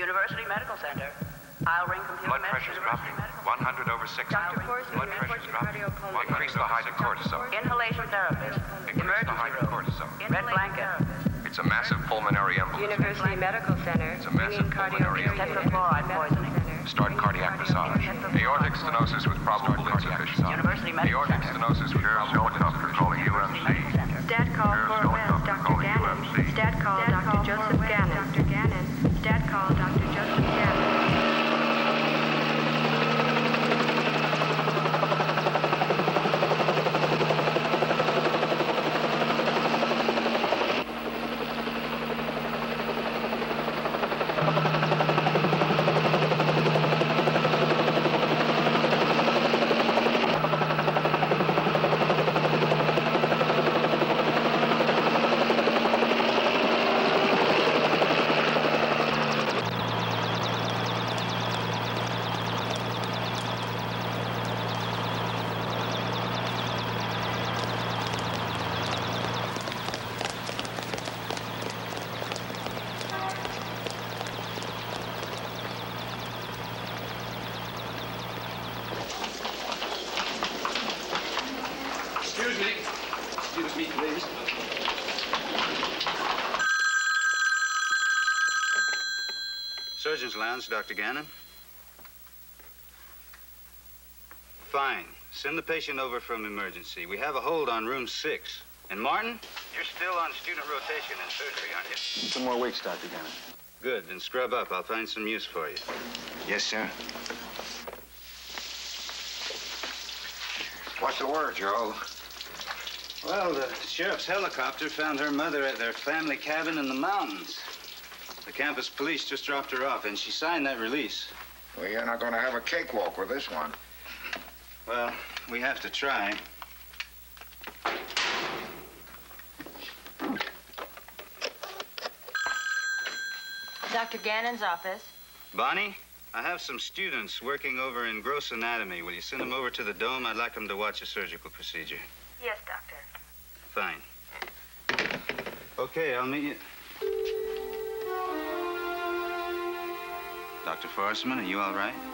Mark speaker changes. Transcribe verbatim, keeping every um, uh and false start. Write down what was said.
Speaker 1: University Medical Center. Ailing computer.
Speaker 2: Blood pressure's dropping. one hundred over sixty. Blood pressure's dropping. Increase the height of cortisol.
Speaker 1: Inhalation therapist.
Speaker 2: Increase the height of cortisol.
Speaker 1: Red blanket.
Speaker 2: It's a massive pulmonary embolism.
Speaker 3: University Medical Center.
Speaker 2: It's a massive pulmonary embolism.
Speaker 1: Tetrafluoride poisoning.
Speaker 2: Start cardiac massage. Aortic stenosis with probable insufficiency.
Speaker 1: University Medical
Speaker 2: Aortic
Speaker 1: Center.
Speaker 2: stenosis with probable insufficiency.
Speaker 4: calling U M C.
Speaker 3: Stat call for arrest, Doctor Gannon. Stat call Doctor Joseph Gannon. Doctor Gannon. Stat call Doctor Joseph Gannon.
Speaker 5: Excuse me. Excuse me, please.
Speaker 6: Surgeon's Lounge, Doctor Gannon. Fine. Send the patient over from emergency. We have a hold on room six. And Martin, you're still on student rotation in surgery, aren't you?
Speaker 7: Two more weeks, Doctor Gannon.
Speaker 6: Good. Then scrub up. I'll find some use for you.
Speaker 4: Yes, sir. What's the word, Joe?
Speaker 6: Well, the sheriff's helicopter found her mother at their family cabin in the mountains. The campus police just dropped her off, and she signed that release.
Speaker 4: Well, you're not going to have a cakewalk with this one.
Speaker 6: Well, we have to try.
Speaker 3: Doctor Gannon's office.
Speaker 6: Bonnie, I have some students working over in gross anatomy. Will you send them over to the dome? I'd like them to watch a surgical procedure.
Speaker 3: Yes, doctor.
Speaker 6: Fine. Okay, I'll meet you. Doctor Forstman, are you all right?